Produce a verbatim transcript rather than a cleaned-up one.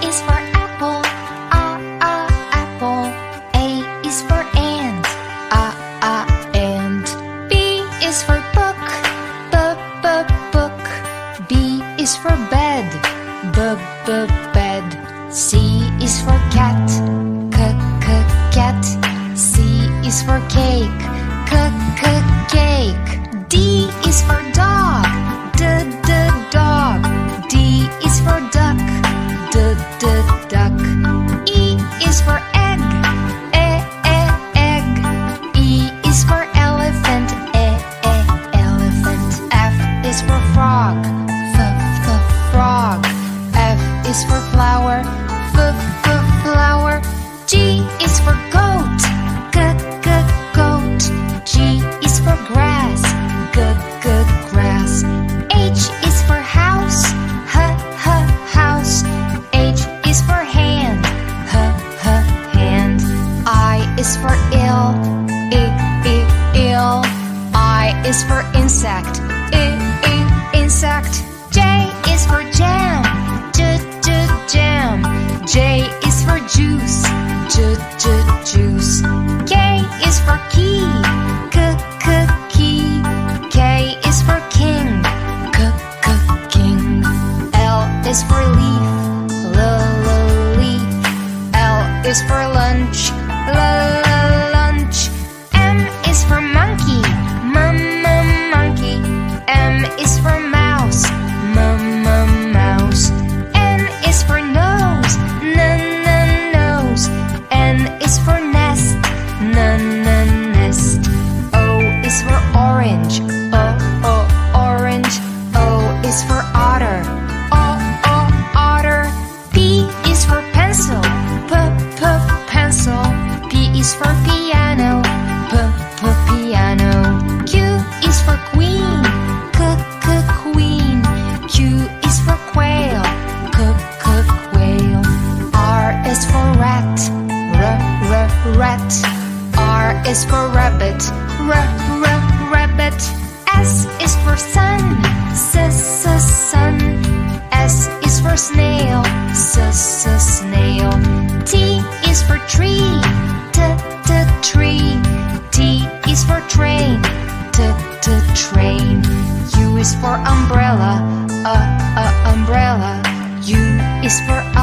is for apple, A, A, apple. A is for ant, A, A, ant. B is for book, B, B, book. B is for bed, B, B, bed. C is for cat, C, C, cat. C is for cake, C, C, cake. D is for dog, D, D, dog. D is for duck, D, D, duck. E is for egg, E, E, egg. E is for elephant, E, E, elephant. F is for frog, F, F, frog. F is for flower, F, F, flower. G is for goat, G, G, goat. G is for grass, G, G, grass. H is for house, H, H, house. H is for hand, H, H, hand. I is for ill, I, I, ill. I is for insect, I, I, insect. J is for jam, J, J, jam. J is for juice, J, J, juice. K is for key, K, K, key. K is for king, K, K, king. L is for leaf, L, L, leaf. L is for lunch, L, L, lunch. M is for monkey, M, M, monkey. M is for mouse, M, M, mouse. N is for nose, N, N, nose. N is for nest, N, N, nest. O is for orange, O, O, orange. O is for otter, O, O, otter. P is for pencil, P, P, pencil. P is for piano, P, P, piano. Q is for queen, Q, Q, queen. Q is for quail, Q, Q, quail. R is for rat, R, R, rat. R is for rabbit, R, R, rabbit. S is for sun, S, S, sun. S is for snail, S, S, snail. T is for tree, T, T, tree. T is for train, T, T, train. U is for umbrella, uh, uh, umbrella. U is for